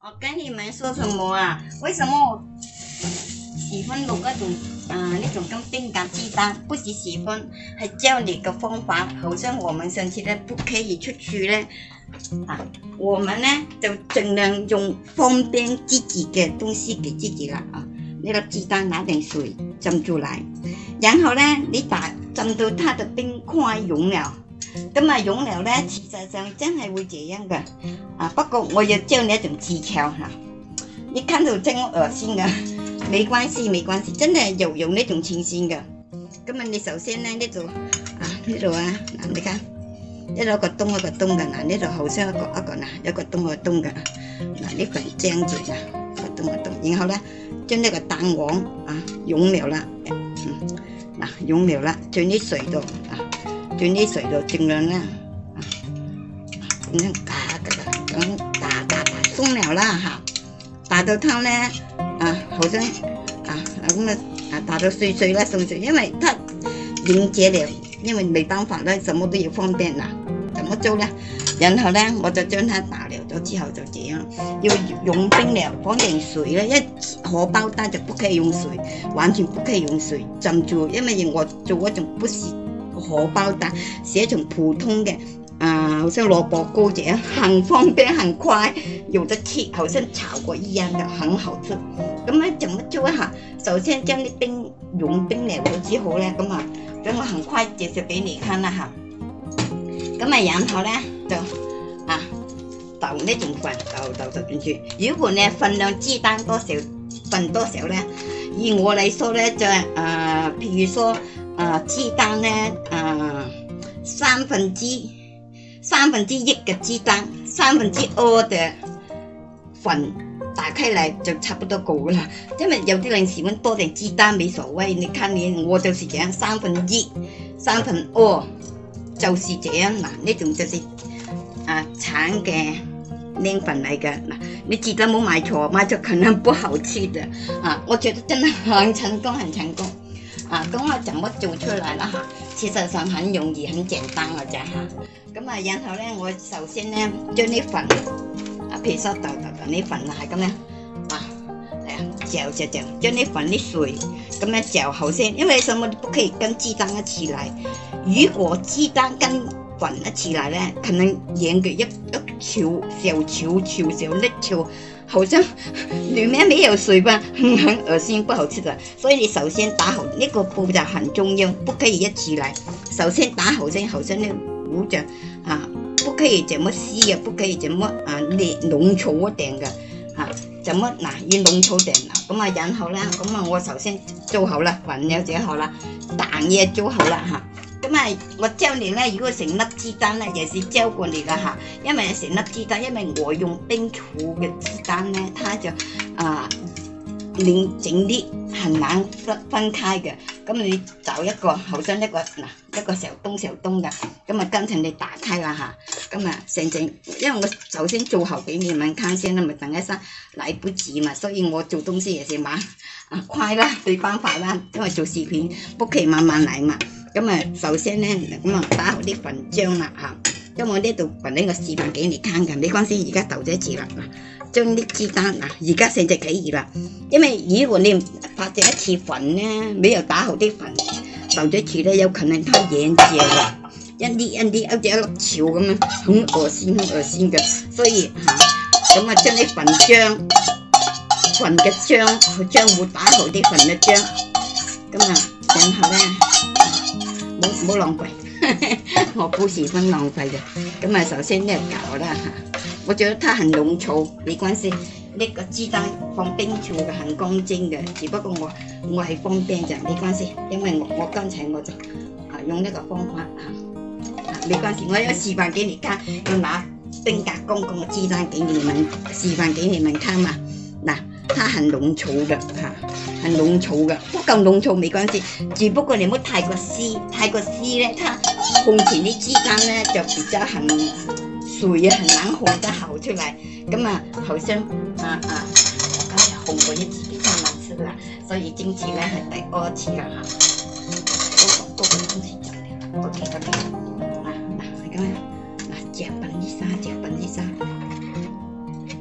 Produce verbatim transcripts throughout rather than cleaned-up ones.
我跟你们说什么啊？为什么我喜欢弄那种啊、呃、那种跟冰干鸡蛋？不是喜欢，还教你个方法。好像我们现在不可以出去呢，啊，我们呢就尽量用方便自己的东西给自己啦啊。那个鸡蛋拿点水浸住来，然後呢，你打浸到它的冰塊溶了。咁啊溶了咧，事實上真係會這樣嘅。啊，不過我要教你一種技巧嚇，你看到真惡心嘅，沒關係沒關係，真係有用呢種清鮮嘅。咁啊，你首先咧呢度啊呢度啊，嗱你睇，呢度一個洞一個洞嘅，嗱呢度後生一個一個嗱一個洞一個洞嘅，嗱呢份漿住嗱一個洞一個洞，然後咧將呢個蛋黃啊溶了啦，嗯嗱溶了啦，將啲水度啊。轉啲水度盡量啦，啊，咁樣打噶啦，咁打打打鬆了啦嚇，打到它咧啊，好像啊咁啊啊打到碎碎啦碎碎，因為它凝結了，因為沒辦法啦，什麼都要方便啦，怎麼做咧？然後咧我就將它打了咗之後就這樣，要用冰了，放點水咧，一荷包蛋就不可以用水，完全不可以用水浸住，因為我做嗰種不是荷包蛋，是一種普通嘅，啊、呃，好像蘿蔔糕這樣，很方便很快，有得吃，好像炒過一樣嘅，很好吃。咁咧怎麼做一下？首先將啲冰融冰了咗之後咧，咁啊，等我很快介紹俾你看啦嚇。咁啊，然後咧就啊倒呢種粉，倒倒倒進去。如果呢份量雞蛋多少份多少咧？以我嚟說咧就係、是、呃，譬如說。啊，雞蛋咧，啊三分之三分之一嘅雞蛋，三分之二嘅粉打開嚟就差不多夠啦。因為有啲人喜歡多點雞蛋沒所謂，你看你我就是這樣，三分一、三分二就是這樣嗱，呢種就是啊橙嘅麵粉嚟嘅嗱，你記得冇買錯，買錯可能不好吃的啊，我覺得真係很成功，很成功。啊，咁我怎麼做出來啦嚇？事實上很容易，很簡單嘅啫嚇。咁啊，然後咧，我首先咧將啲粉啊，譬如說豆豆豆啲粉啊，係咁樣啊，係啊，攪攪攪，將啲粉啲水咁樣攪好先，因為什麼都不可以跟雞蛋一起來。如果雞蛋跟粉一起來咧，可能演嘅一一球小球球小粒球。好像裡面沒有水吧，很很惡心，不好吃的。所以你首先打好呢、這個步驟很重要，不可以一起來。首先打好先，好像呢糊着啊，不可以這麼稀嘅，不可以這麼啊烈濃稠一點嘅啊，這麼嗱要濃稠點啦。咁啊，然後咧，咁啊，我首先做好啦，粉了這好啦，蛋也做好啦嚇。咁啊，我教你咧，如果成粒雞蛋咧，也是教過你噶嚇，因為成粒雞蛋，因為我用冰儲嘅雞蛋咧，它就啊連整啲很難分分開嘅。咁你找一個好像一個嗱一個小洞小洞嘅，咁啊跟住你打開啦嚇，咁啊成整，因為我首先做好俾你們看先啦，咪等一陣來不及嘛，所以我做東西也是慢啊快啦，對方法啦，因為做視頻不可以慢慢嚟嘛。咁啊，首先咧，咁啊打好啲粉漿啦嚇，因為我呢度份呢個視頻俾你看嘅，沒關係，而家倒咗一次啦，嗱，將啲雞蛋嗱，而家成隻可以啦，因為如果你發咗一次粉咧，沒有打好啲粉，倒咗一次咧，有可能它凝結嘅，一啲一啲好似一粒球咁樣，很惡心，很惡心嘅，所以嚇，咁啊將啲粉漿、粉嘅漿、漿糊打好啲粉嘅漿，咁啊，然後咧。唔好浪費，我不喜歡浪費嘅。咁啊，首先呢搞啦嚇，我覺得它很濃稠，沒關係。呢個雞蛋放冰儲嘅很乾淨嘅，只不過我我係方便啫，沒關係。因為我我剛才我就啊用呢個方法嚇，啊沒關係，我有示範給你看，要拿冰格公公嘅雞蛋給你們示範給你們看嘛。嗱，它很濃稠嘅嚇。很濃稠嘅，不夠濃稠沒關係，只不過你唔好太過稀，太過稀咧，它烘前啲雞蛋咧就比較很水啊，很難烘得好出來。咁啊，好像啊啊，我剛才烘過一次比較難吃啦，所以今次咧係第二次啦嚇。嗰個嗰個東西就嚟啦 ，OK OK， 啊嗱係咁樣，嗱隻粉啲沙，隻粉啲沙。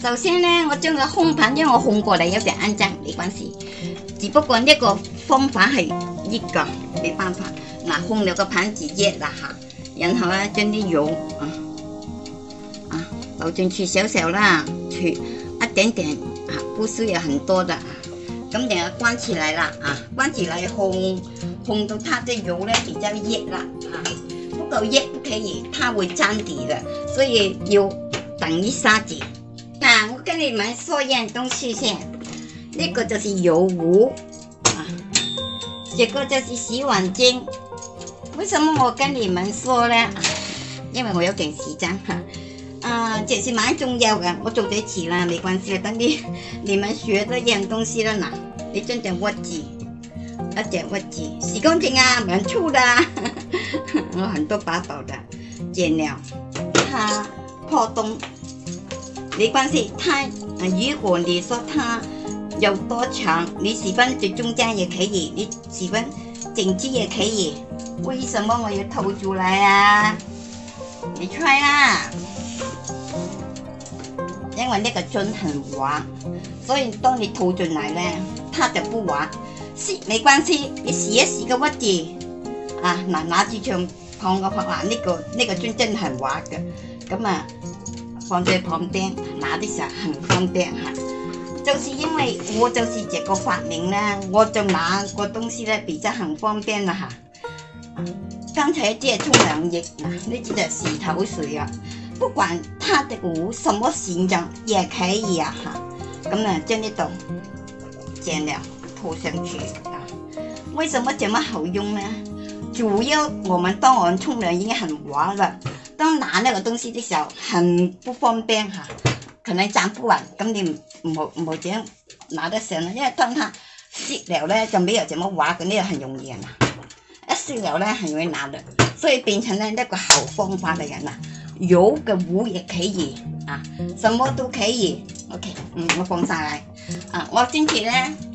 首先呢，我將個烘盤，因為我烘過嚟有點骯髒，沒關係。只不過呢個方法係熱㗎，沒辦法。嗱，烘了個盤子熱啦嚇，然後咧將啲油啊啊倒進去少少啦，取一點點啊，不需要很多的。咁然後關起來啦啊，關起來烘烘到它的油咧比較熱啦啊，不夠熱不可以，它會粘底的，所以要等一下子。嗱，我跟你們說一樣東西先，呢個就是油壺啊，這個就是洗碗巾。為什麼我跟你們說呢？因為我有點時間哈，啊，這是蠻重要嘅，我做得遲啦，沒關係，等你你們學咗一樣東西啦，嗱，你將隻鑊字，一隻鑊字，洗乾淨啊，唔係粗的，我很多把寶的，剪了，它破洞，沒關係，它如果你說它有多長，你十分最中間也可以，你十分整隻也可以。為什麼我要吐出來啊？你 try 啦，因為呢個樽很滑，所以當你吐進來呢，它就不滑。洗沒關係，你洗一洗個鑊字啊，嗱拿住長旁個話，呢個呢個樽真係很滑嘅，咁啊放在旁邊拿的時候很方便哈。就是因為我就是這個發明呢，我就拿個東西呢比較很方便啦哈。剛才這沖涼液嗱，呢隻就洗頭水啊，不管它的壺什麼形狀也可以啊哈。咁呢將呢度剪了塗上去啊。為什麼這麼好用呢？主要我們當我們沖涼已經很滑了，當拿那個東西的時候很不方便哈，可能粘不穩，咁你唔好唔好這樣拿得上啦，因為當它洗了呢就沒有這麼滑嘅，呢個很容易啊。一洗了呢很容易拿的，所以變成呢一個好方法嚟嘅啦。有嘅壺也可以啊，什麼都可以。OK， 嗯，我放上來啊，我今次呢，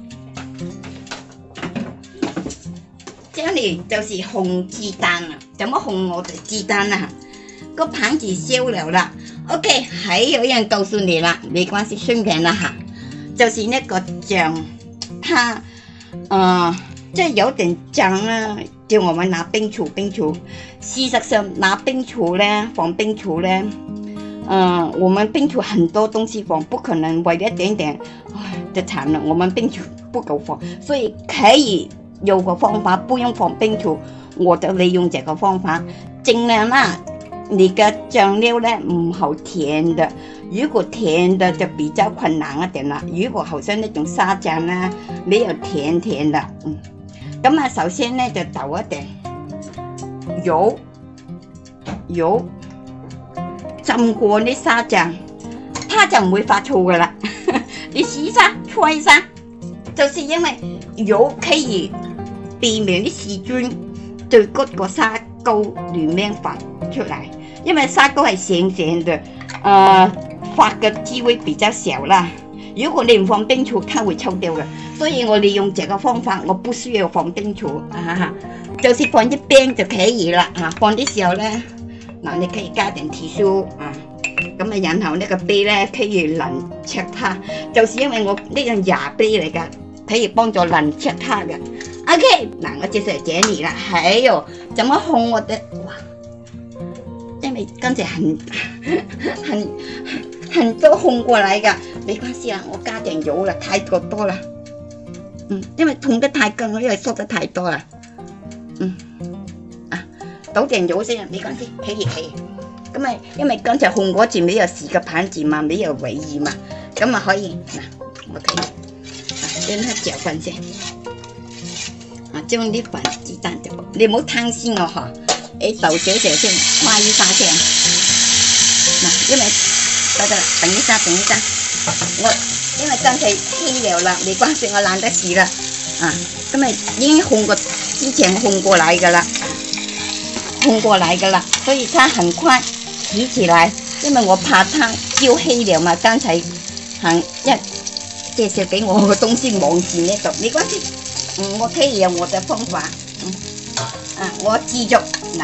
這裡就是烘雞蛋啊，怎麼烘我的雞蛋啊？個盤子燒了啦。OK， 還有一樣告訴你啦，沒關係，順便啦哈，就是那個醬，它，呃，即係有點醬啦。叫我們拿冰醋，冰醋。事實上，拿冰醋呢，放冰醋呢，嗯、呃，我們冰醋很多東西放，不可能為了一點點，唉，就慘了。我們冰醋不夠放，所以可以有個方法，不用放冰醋，我就利用這個方法，盡量啦，你嘅醬料呢唔好甜的，如果甜的就比較困難一點啦。如果好像那種沙醬呢，沒有甜甜的，嗯。咁啊，首先咧就倒一定油，油浸過啲沙醬，它就唔會發臭噶啦。你試下，吹下，就是因為油可以避免啲細菌對嗰個沙膏裡面發出嚟，因為沙膏係鹹鹹的，呃，發嘅機會比較小啦。如果你唔放冰醋，它會臭掉嘅。所以我利用這個方法，我不需要放冰醋，啊，就是放一邊就可以啦。啊，放的時候呢，嗱你可以加點提酥啊，咁啊然後呢個杯呢可以冷卻它，就是因為我呢樣牙杯嚟㗎，可以幫助冷卻它嘅。OK， 嗱我介紹這裡啦，還有怎麼烘我的哇，因為剛才很很很多烘過來㗎，沒關係啦，我加點油啦，太過多啦。嗯，因為烘得太乾了，因為縮得太多啦。嗯，啊，倒點油先，沒關係，可以可以。咁啊，因為剛才烘嗰次沒有洗個盤子嘛，沒有尾魚嘛，咁啊可以嗱，我可以啊將它攪拌先，啊將啲粉雞蛋就，你唔好攤先哦嗬，你倒少少先，快一下先。嗱，因為得得，等一下等一下，我。因為剛才稀了啦，沒關係，我懶得洗啦，啊，咁咪已經烘過，之前烘過來噶啦，烘過來噶啦，所以它很快洗起來，因為我怕它焦稀了嘛，剛才行一介紹給我個東西忘記呢度，沒關係，嗯，我可以有我的方法，嗯，啊，我繼續嗱，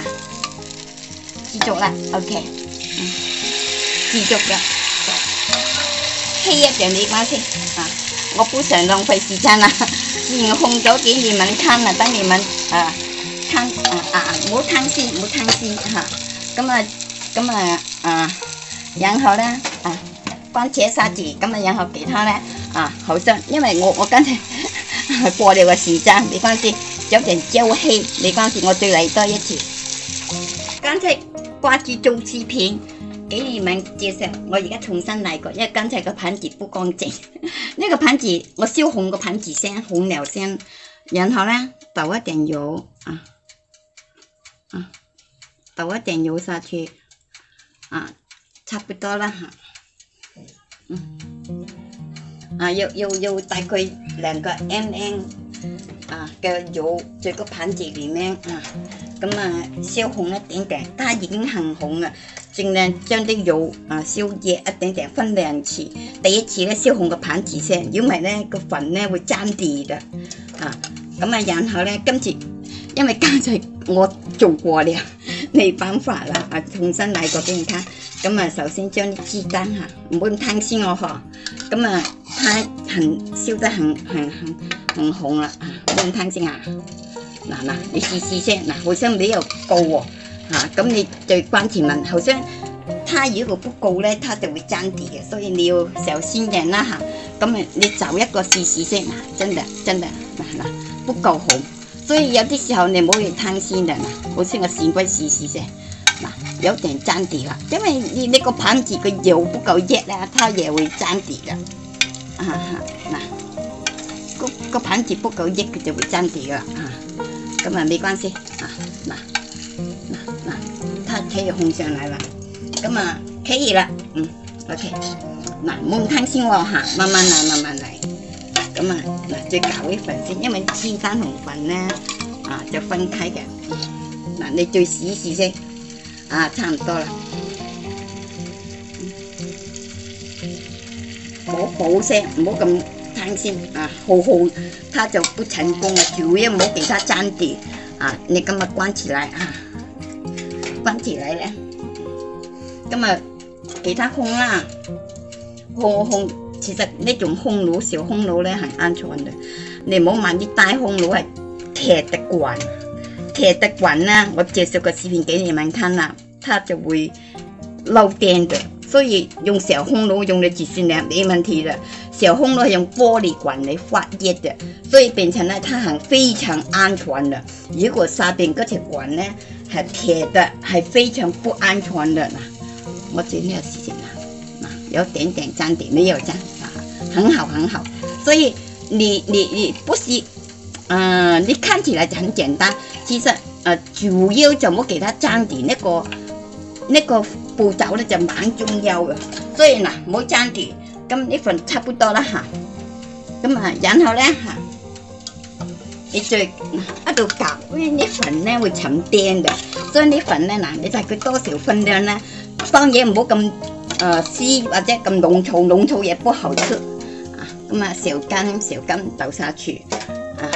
繼續啦 ，OK， 嗯，繼續嘅。 黑一點沒關係啊，我不想浪費時間啦，自然烘咗給你們看啦，等你們啊看啊啊唔好貪心，唔好貪心嚇，咁啊咁啊啊，然後咧啊番茄沙子，咁啊然後其他咧啊好像因為我我剛才過了個時間，沒關係，有點焦黑，沒關係，我再嚟多一次。剛才掛住做視頻。給你們介紹，我而家重新嚟過，因為剛才個盤子不乾淨。呢個盤子我燒紅個盤子先，紅料先，然後咧倒一點油啊啊，倒一點油下去啊，差不多啦嚇。嗯，啊要要要大概兩個 mm 啊嘅油在個盤子裡面啊，咁啊燒紅一點點，它已經很紅啦。盡量將啲油啊燒熱一點點，分兩次。第一次咧燒紅個盤子先，因為咧個粉咧會沾地嘅，啊咁啊然後咧今次因為剛才我做過了，冇辦法啦，啊重新嚟過俾你睇。咁啊首先將啲雞蛋嚇，唔好咁貪心我嗬。咁啊它很燒得很很很很紅啦，唔好咁貪心啊。嗱嗱，你試試先，嗱好像沒有夠喎。啊，咁你最關鍵問，好像它如果不夠咧，它就會沾地嘅，所以你要小心點啦嚇。咁啊，你找一個試試先，嗱，真的真的嗱嗱不夠紅，所以有啲時候你唔好去貪心嘅嗱，好似我試過試試先，嗱有點沾地啦，因為你呢個盤子個油不夠熱咧，它也會沾地嘅。啊嗱，個個盤子不夠熱，佢就會沾地啦啊，咁啊沒關係啊嗱。它可以烘上來了，咁啊可以了，嗯 ，OK， 嗱冇貪心喎嚇，慢慢嚟，慢慢嚟，咁啊嗱再攪一份先，因為雞蛋同粉咧啊就分開嘅，嗱你再試一試先，啊差唔多啦，好好聲，唔好咁貪心啊，好好，它就不成功啦，主要唔好給它沾地啊，你咁啊關起來啊。關起來咧，咁啊，其他烘啦，烘烘，其實呢種烘爐小烘爐咧係安全嘅，你唔好買啲大烘爐係鐵的滾，鐵的滾啦，我介紹個視頻給你們看啦，它就會漏電嘅，所以用小烘爐用的幾十年沒問題的，小烘爐係用玻璃滾嚟發熱嘅，所以變成咧它係非常安全嘅，如果下邊嗰條滾咧，係鐵的，係非常不安全的嗱。我做呢個事情啦，嗱有點點沾地，沒有沾啊，很好很好。所以你你你不是，嗯、呃，你看起來就很簡單，其實呃主要就唔好給它沾地，呢、那個呢、那個步驟咧就蠻重要嘅。所以嗱唔好沾地，咁呢份差不多啦嚇。咁啊，然後咧嚇。你最一度攪，因為啲粉咧會沉澱嘅，所以啲粉咧嗱，你睇佢多少分量咧，當然唔好咁誒絲或者咁濃稠，濃稠也不好吃啊。咁啊，小羹小羹倒下去啊，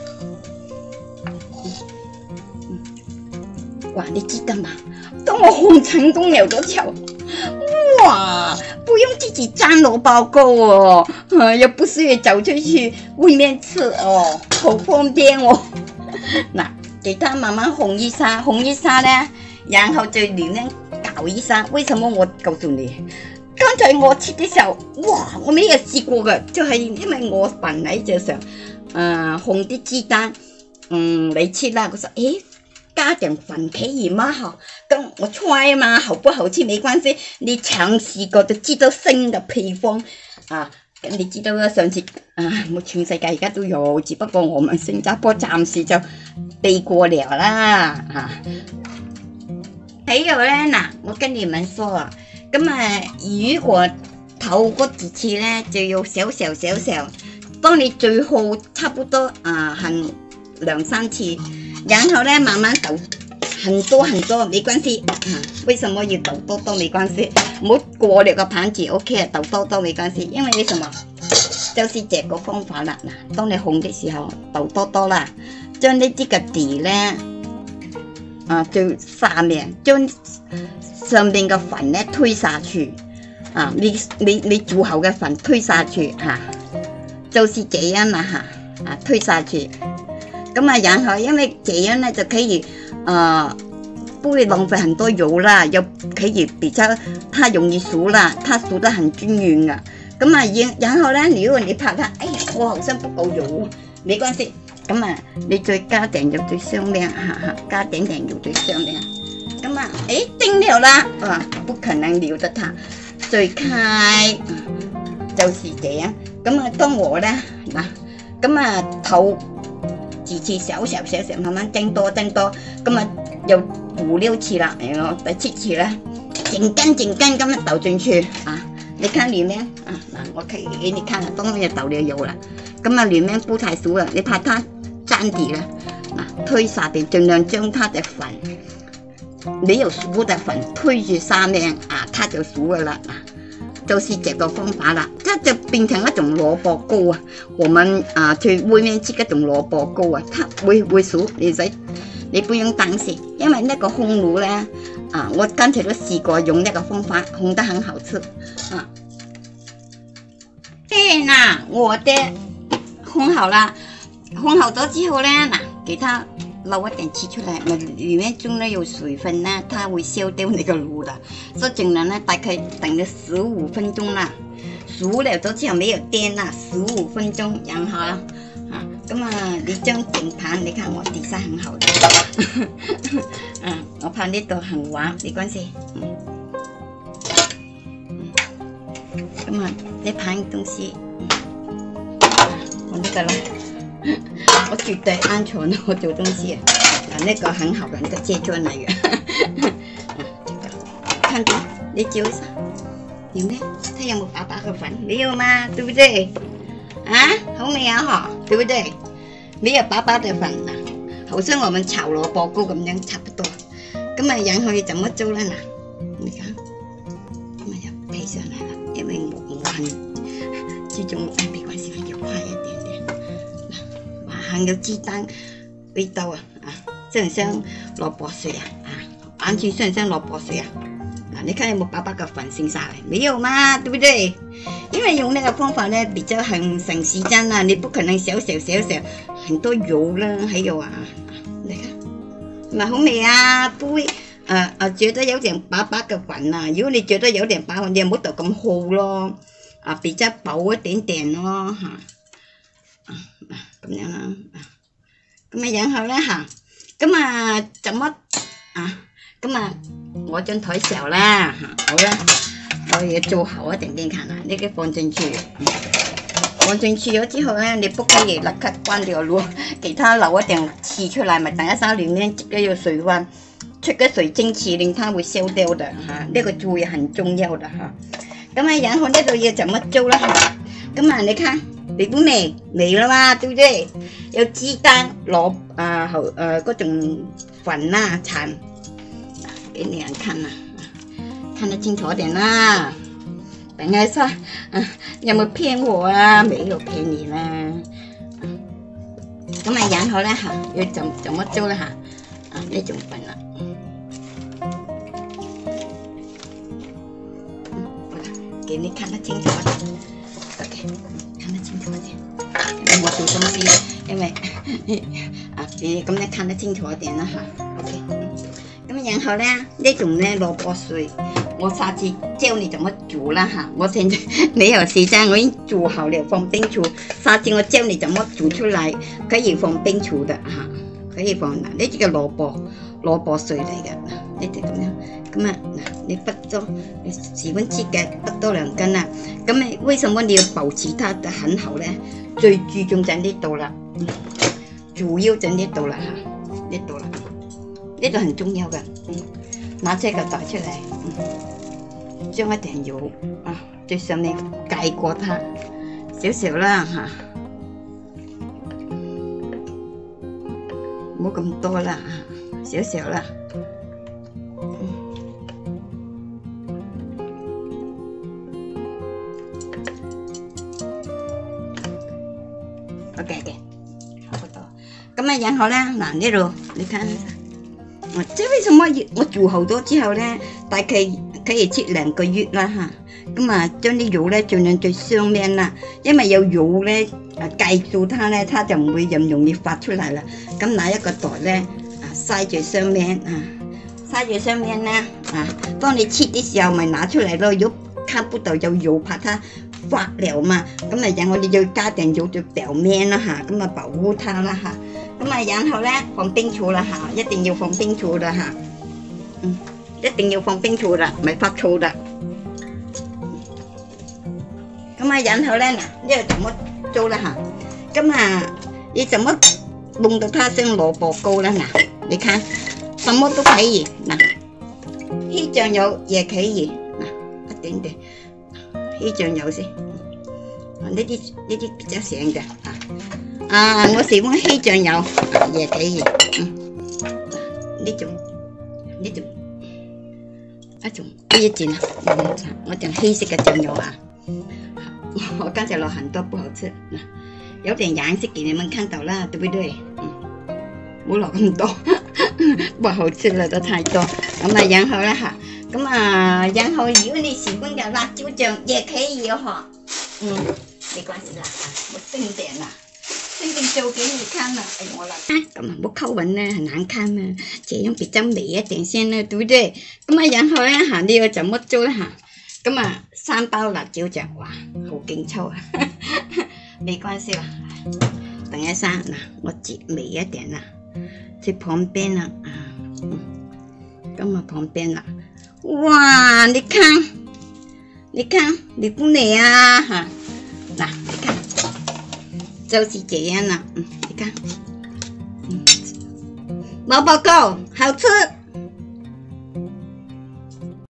哇！你知道嗎？當我烘成功了嗰時候，哇！不用自己沾蘿蔔糕哦，啊，又不是走出去外面吃哦，好方便哦。嗱，給它慢慢烘一下，烘一下呢，然後就裡面攪一下。為什麼我告訴你？剛才我切的時候，哇，我沒有試過嘅，就係因為我本來就想，呃，烘啲雞蛋，嗯，嚟切啦，我說，誒。加點粉可以嗎？哈，咁我 try 嘛，好不好吃沒關係，你嘗試過就知道新嘅配方啊。咁你知道啦，上次啊，我全世界而家都有，只不過我們新加坡暫時就避過了啦。啊，還有咧嗱，我跟你們說啊，咁啊，如果頭嗰幾次咧就要少少少少，當你最後差不多啊，行兩三次。然後呢，慢慢倒很多很多，沒關係。啊，為什麼要倒多多沒關係？唔好過了個盤子 ，OK 啊，倒多多沒關係。因為為什麼？就是這個方法啦。嗱，當你烘的時候，倒多多啦，將呢啲嘅底呢，啊，就下面將上面嘅粉呢推下去， 啊，你你你煮好嘅粉推下去哈、啊，就是這樣啦哈，啊推下去，咁啊然後因為這樣呢就可以，呃，不會浪費很多油啦，又可以比較它容易熟啦，它熟得很均勻啊，咁啊然然後呢，如果你怕它，哎呀我好像不夠油，沒關係，咁啊你再加點油最香靚，哈哈，加點點油最香靚，咁啊，誒叮了啦，啊不可能留得它。最開就是這樣，咁啊當我咧嗱，咁啊頭幾次少少少少，慢慢蒸多蒸多，咁啊又五六次啦，然後第七次咧，整根整根咁樣倒進去啊！你看裡面啊嗱，我可以給你看啦，當然就倒了油啦，咁啊裡面不太熟啦，你怕它粘底啦，嗱推下邊，盡量將它的粉。沒有熟的粉推住上面啊，它就熟了啦，就是這個方法啦。這就變成一種蘿蔔糕啊。我們啊去外面吃嗰種蘿蔔糕啊，它會會熟，你使你不用擔心，因為那個烘爐咧啊，我剛才都試過用那個方法，烘得很好吃啊。誒嗱，我的烘好啦，烘好咗之後咧嗱，給它。撈一點氣出來，咪裡面中呢有水分呢，它會燒掉那個爐的，所以盡量呢大概等咗十五分鐘啦，熟了咗之後沒有電啦，十五分鐘，然後啊，咁啊你將整盤，你看我底下很好的，嗯，我怕呢度很滑，沒關係，嗯，咁啊呢盤東西，我呢個啦。我絕對安全，我做東西啊！嗱，呢個很好嘅，呢個切出嚟嘅。看到你照一下，有咩？睇有冇白白嘅粉？沒有嘛，對不對？啊，好味啊，嗬，對不對？沒有白白嘅粉啊，好像我們炒蘿蔔糕咁樣差不多。咁啊，然後要怎麼做咧？嗱，你睇，咁啊又配上嚟啦，因為我我很注重，沒關係，要快一點。還有雞蛋味道啊，啊，像唔像蘿蔔碎啊？啊，完全像唔像蘿蔔碎啊？啊，你看有冇白白嘅粉剩下來？沒有嘛，對不對？因為用那個方法呢，比較很省時間啦，你不可能少少少少很多油啦，還有啊，你看，咪好味啊，不會，呃呃，覺得有點白白嘅粉啊。如果你覺得有點白粉，你又唔好到咁厚咯，啊，比較薄一點點咯，嚇。啊，咁樣啦，咁啊然後咧嚇，咁啊怎麼啊？咁啊我張台時啦嚇，好啦，我要做好一點點看啦，呢個放進去，放進去咗之後咧，你不可以立刻關掉爐，給它留一點氣出來，咪等一下裡面這個有水分，出個水蒸氣令它會燒掉的嚇，呢個注意很重要的嚇。咁啊然後呢度要怎麼做啦嚇？咁啊你看。你都沒沒了嘛，對不對？有雞蛋、蘿啊好呃嗰種粉啦、餡，給你人看啦，看得清楚點啦。等下說，啊有冇騙我啊？沒有騙你啦。咁啊然後咧嚇，要怎怎麼做咧嚇？啊呢種粉啦，嗯，好啦，給你看得清楚點。OK。我做東西，因為啊，你咁你看得清楚一點啦嚇。OK， 咁然後咧呢種咧蘿蔔碎，我下次教你怎麼煮啦嚇。我現在沒有時間，我已經煮好了放冰櫥。下次我教你怎麼煮出來，可以放冰櫥的嚇，可以放嗱呢啲嘅蘿蔔蘿蔔碎嚟嘅，呢啲咁樣。咁啊嗱，你剝咗十分之嘅剝多兩根啊。咁你為什麼你要保持它的很好咧？最注重就呢度啦，主要就呢度啦嚇，呢度啦，呢度很重要嘅。拿這個袋出嚟，嗯，將一點油啊，最上面蓋過它少少啦嚇，唔好咁多啦，少少啦。OK 嘅，差不多。咁啊，然後咧，嗱呢度你睇，我即係為什麼我煮好咗之後咧，大概可以切兩個月啦嚇。 咁啊，將啲肉咧盡量最上面啦，因為有肉咧啊蓋住它咧，它就唔會咁容易發出嚟啦。咁拿一個袋咧啊，塞住上面啊，塞住上面咧啊，當你切的時候咪拿出嚟咯。如果看不到有肉，怕它發了嘛，咁啊，然後你要加點肉在表面啦嚇，咁啊保護它啦嚇。咁啊，然後咧放冰醋啦嚇，一定要放冰醋啦嚇，嗯，一定要放冰醋啦，唔係發醋啦。咁啊，然後咧嗱，呢個怎麼做啦嚇？咁啊，你怎麼弄到它像蘿蔔糕啦嗱？你看，什麼都可以嗱，黑醬油也可以嗱，一點點黑醬油先，呢啲呢啲比較鹹嘅啊。啊，我喜歡黑醬油也可以，嗯，呢種呢種一種呢一件啊，我點黑色嘅醬油啊。我剛才落很多不好吃，有點顏色給你們看到啦，對不對？嗯，冇落咁多，不好吃了都太多。咁啊，然後咧嚇，咁啊，然後如果你喜歡嘅辣椒醬也可以嗬，嗯，沒關係啦，我剩點啦，剩點做給你看啦。哎，我啦，咁啊，冇口吻咧，很難看嘛，這樣比較美一點先啦，對不對？咁啊，然後咧嚇，你要怎麼做咧嚇？咁啊，三包辣椒醬，哇，好勁抽啊！沒關係啦，等一下嗱，我截美一點啦，在旁邊啦，啊，嗯，咁啊旁邊啦，哇，你看，你看，你不美啊哈，嗱，你看，就是這樣啦，嗯，你看，嗯，蘿蔔糕好吃。